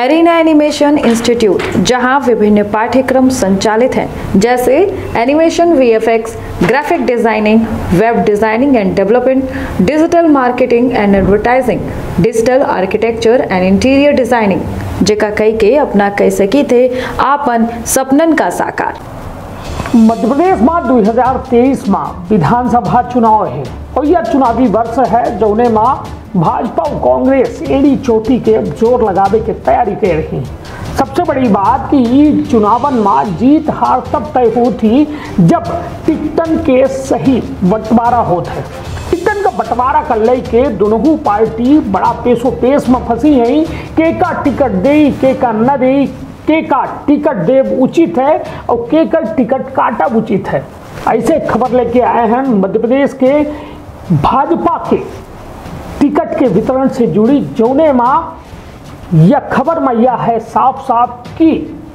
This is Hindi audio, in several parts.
एरिना एनिमेशन इंस्टीट्यूट, जहां विभिन्न पाठ्यक्रम संचालित हैं, जैसे animation, VFX, graphic designing, web designing and development, digital marketing and advertising, digital architecture and interior designing, जेका कई के अपना कह सकी थे आपन सपनन का साकार। मध्य प्रदेश में 2023 में विधानसभा चुनाव है और यह चुनावी वर्ष है जौने में भाजपा और कांग्रेस एड़ी चोटी के जोर लगावे के तैयारी कर रही है। सबसे बड़ी बात कि चुनावन में जीत हार तब तय होती जब टिकटन के सही बंटवारा होता है। टिकटन का बंटवारा कर लेके दोनों पार्टी बड़ा पेशो पेश में फंसी है। के का टिकट दे, के का न दे, के का टिकट देव उचित है और के का टिकट काटा उचित है। ऐसे खबर लेके आए हैं मध्य प्रदेश के भाजपा के टिकट के वितरण से जुड़ी जौने में यह खबर में यह है साफ साफ कि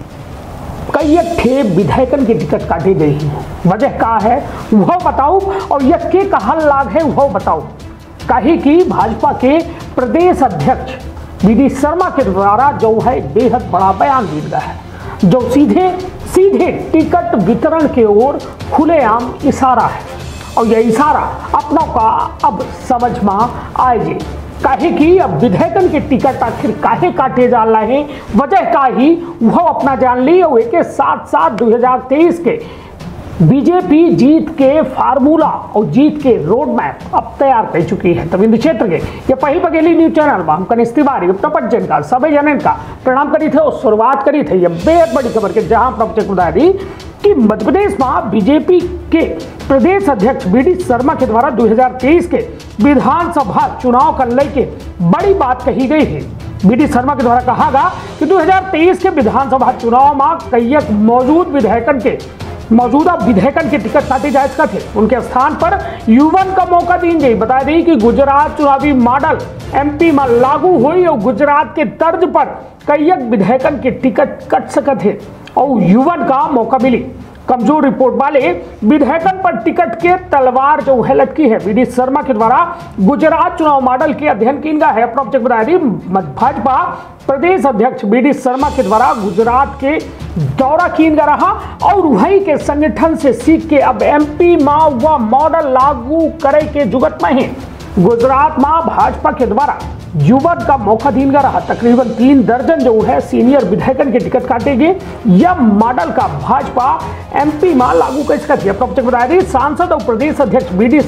कई ठे विधायकन के टिकट काटे गए हैं। वजह क्या है वह बताओ और यह के कहल लाग है वह बताओ। कहे कि भाजपा के प्रदेश अध्यक्ष वी.डी. शर्मा के द्वारा जो है बेहद बड़ा बयान दिया गया है, जो सीधे सीधे टिकट वितरण के ओर खुलेआम इशारा है और यह इशारा अपनों का अब समझ में आए। काहे कि अब विधायकन के टिकट आखिर काहे काटे जा रहे हैं, वजह का ही वह अपना जान ली और एक साथ साथ 2023 के बीजेपी जीत के फार्मूला और जीत के रोड मैप अब तैयार कर चुकी है। तब इन क्षेत्र के ये पहली बघेली न्यूज चैनल में हम कनिष्ठ तिवारी अपना पंचन का सभी जनन का प्रणाम करी थे और शुरुआत करी थे ये बेहद बड़ी खबर के, जहां प्रवचक बता दी कि मध्य प्रदेश में बीजेपी के प्रदेश अध्यक्ष वी.डी. शर्मा के द्वारा 2023 के विधानसभा चुनाव कर लेके बड़ी बात कही गई है। वी.डी. शर्मा के द्वारा कहा गया कि 2023 के विधानसभा चुनाव में कई मौजूदा विधायकन के टिकट काटे जाए थे। उनके स्थान पर युवन का मौका दी गई। बता दें कि गुजरात चुनावी मॉडल एमपी में लागू हुई और गुजरात के तर्ज पर कई विधायकन के टिकट कट सकते हैं और युवन का मौका मिली। कमजोर रिपोर्ट वाले विधायकन पर टिकट के तलवार जो है लटकी है। वी.डी. शर्मा के द्वारा गुजरात चुनाव मॉडल के अध्ययन किया है। भाजपा प्रदेश अध्यक्ष वी.डी. शर्मा के द्वारा गुजरात के दौरा किया रहा और वहीं के संगठन से सीख के अब एमपी में वह मॉडल लागू करे के जुगत में है। गुजरात में भाजपा के द्वारा युवन का मौका दिया रहा। तकरीबन 3 दर्जन जो है सीनियर विधायकन के टिकट काटेंगे। यह मॉडल का भाजपा एमपी में लागू कर सकती है। सांसद और प्रदेश अध्यक्ष वी.डी.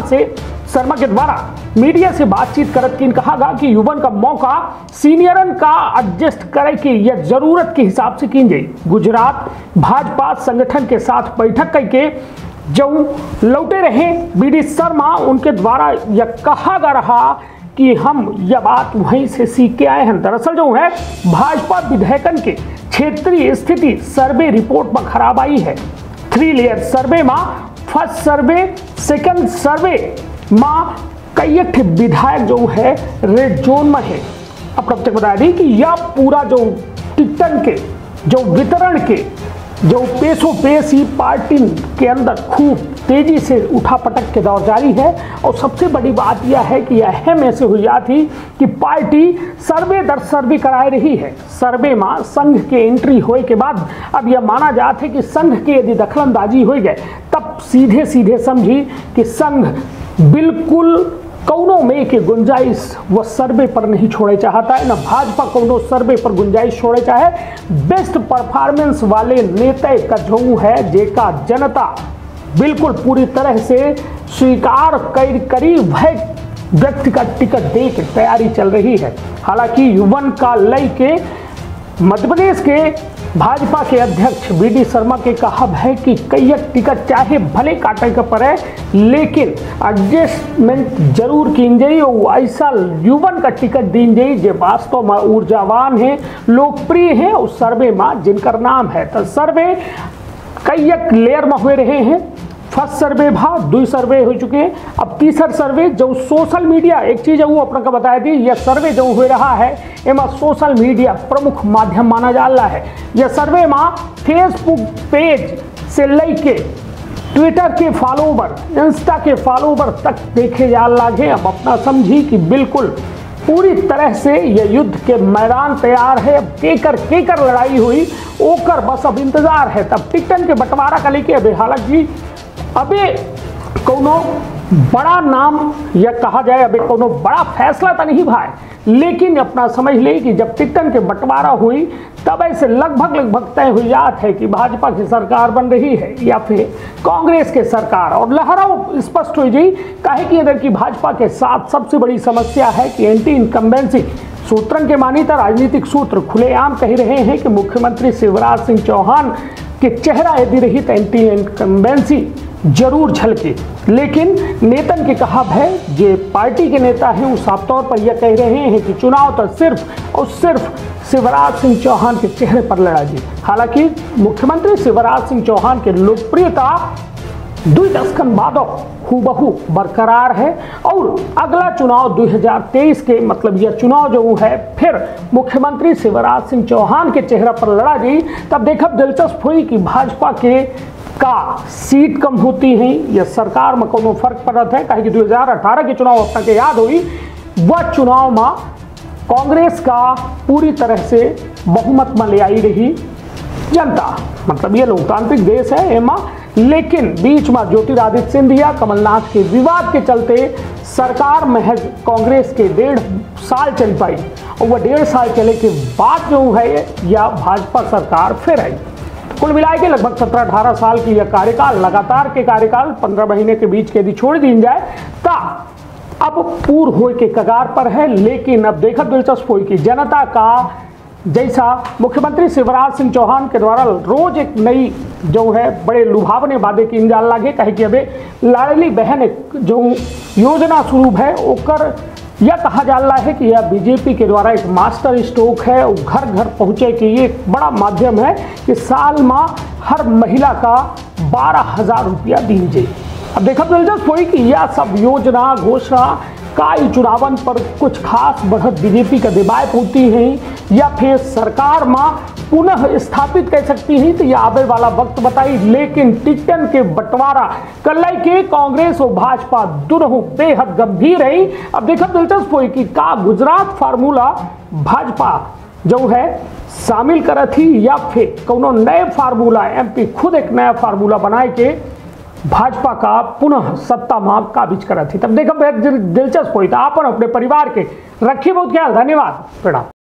शर्मा के द्वारा मीडिया से बातचीत करके कहा गया कि युवन का मौका सीनियरन का एडजस्ट करे की यह जरूरत के हिसाब से की जाए। गुजरात भाजपा संगठन के साथ बैठक करके जो लौटे रहे वी.डी. शर्मा, उनके द्वारा यह कहा जा रहा कि हम यह बात वहीं से सीख के आए हैं। दरअसल जो है भाजपा विधायकन के क्षेत्रीय स्थिति सर्वे रिपोर्ट में खराब आई है। 3 लेयर सर्वे में फर्स्ट सर्वे, सेकंड सर्वे में कई विधायक जो है रेड जोन में है। अब तक बता दी कि यह पूरा जो टिकटन के जो वितरण के जो पेशो पेश ही पार्टी के अंदर खूब तेजी से उठापटक के दौर जारी है। और सबसे बड़ी बात यह है कि यह अहम ऐसे हुई थी कि पार्टी सर्वे दर सर्वे कराए रही है। सर्वे में संघ के एंट्री होए के बाद अब यह माना जाता है कि संघ के यदि दखलंदाजी हो गए तब सीधे सीधे समझी कि संघ बिल्कुल कौनों में के गुंजाइश वह सर्वे पर नहीं छोड़े चाहता है, न भाजपा कौनों सर्वे पर गुंजाइश छोड़े चाहे। बेस्ट परफॉर्मेंस वाले नेता का जो है जेका जनता बिल्कुल पूरी तरह से स्वीकार करी वह व्यक्ति का टिकट दे के तैयारी चल रही है। हालांकि युवन का लय के मध्य प्रदेश के भाजपा के अध्यक्ष वी.डी. शर्मा के कहब है कि कई टिकट चाहे भले काटे के पड़े लेकिन एडजस्टमेंट जरूर की जाए और ऐसा युवन का टिकट दी जाए जो वास्तव में ऊर्जावान है, लोकप्रिय है और सर्वे में जिनका नाम है। तो सर्वे कई लेयर में हुए रहे हैं। फर्स्ट सर्वे भा 2 सर्वे हो चुके हैं। अब तीसरा सर्वे जो सोशल मीडिया एक चीज़ है वो अपना का बताया दी। यह सर्वे जो हो रहा है एमा सोशल मीडिया प्रमुख माध्यम माना जा रहा है। यह सर्वे में फेसबुक पेज से लेके ट्विटर के फॉलोवर, इंस्टा के फॉलोवर तक देखे जा रहा है। अब अपना समझी कि बिल्कुल पूरी तरह से यह युद्ध के मैदान तैयार है। अब केकर लड़ाई हुई ओकर बस अब इंतजार है। तब टिकटन के बंटवारा का लेके अभी हालांकि अभी कोनो बड़ा नाम या कहा जाए अभी कोनो बड़ा फैसला तो नहीं भाई, लेकिन अपना समझ ले कि जब टिकटन के बंटवारा हुई तब ऐसे लगभग तय हुई जात है कि भाजपा की सरकार बन रही है या फिर कांग्रेस के सरकार। और लहराव स्पष्ट हो गई काहे कि इधर की भाजपा के साथ सबसे बड़ी समस्या है कि एंटी इनकम्बेंसी सूत्रन के मानी तो राजनीतिक सूत्र खुलेआम कह रहे हैं कि मुख्यमंत्री शिवराज सिंह चौहान के चेहरा यदि रही तो एंटी इनकम्बेंसी जरूर झलके। लेकिन नेतन के कहा है जो पार्टी के नेता हैं वो साफ तौर पर यह कह रहे हैं कि चुनाव तो सिर्फ और सिर्फ शिवराज सिंह चौहान के चेहरे पर लड़ा जी। हालांकि मुख्यमंत्री शिवराज सिंह चौहान की लोकप्रियता 2 दशक बाद हूबहू बरकरार है और अगला चुनाव 2023 के मतलब यह चुनाव जो है फिर मुख्यमंत्री शिवराज सिंह चौहान के चेहरे पर लड़ा जी। तब देखब दिलचस्प हुई कि भाजपा के का सीट कम होती है या सरकार में कोनो फर्क पड़त है। कहे कि 2018 के चुनाव अपना के याद हुई वह चुनाव में कांग्रेस का पूरी तरह से बहुमत में ले आई रही जनता, मतलब ये लोकतांत्रिक देश है एमा। लेकिन बीच में ज्योतिरादित्य सिंधिया कमलनाथ के विवाद के चलते सरकार महज कांग्रेस के 1.5 साल चल पाई और वह 1.5 साल चले के बाद जो है या भाजपा सरकार फिर आई। कुल मिला के लगभग 17-18 साल की यह कार्यकाल लगातार के कार्यकाल 15 महीने के बीच के यदि छोड़ दी जाए ता अब पूर्ण हो के कगार पर है। लेकिन अब देखा दिलचस्प हुई कि जनता का जैसा मुख्यमंत्री शिवराज सिंह चौहान के द्वारा रोज एक नई जो है बड़े लुभावने वादे की इंजान लागे। कहे कि अबे लाडली बहन जो योजना शुरू है ओकर यह कहा जा रहा है कि यह बीजेपी के द्वारा एक मास्टर स्ट्रोक है और घर घर पहुँचे कि ये एक बड़ा माध्यम है कि साल में हर महिला का 12,000 रुपया दीजिए। अब देखा दिलचस्प हुई कि यह सब योजना घोषणा का चुनावन पर कुछ खास बढ़त बीजेपी का दिवाय होती हैं या फिर सरकार में पुनः स्थापित कर सकती हैं तो यह आवे वाला वक्त बताई। लेकिन टिकटन के बंटवारा कलाई के कांग्रेस और भाजपा दोनों बेहद गंभीर रही। अब देखा दिलचस्प हुई कि का गुजरात फार्मूला भाजपा जो है शामिल कर थी या फिर कोनो नए फार्मूला एमपी खुद एक नया फार्मूला बनाए के भाजपा का पुनः सत्ता में काबिज करा थी। तब देखा दिलचस्प हुई था। अपन अपने परिवार के रखिए बहुत ख्याल। धन्यवाद। प्रणाम।